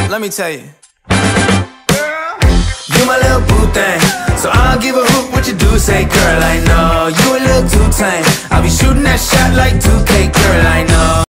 let me tell you. You my little boo thing, so I don't give a hoot what you do say. Girl, I know you a little too tame. I'll be shooting that shot like 2K. Girl, I know.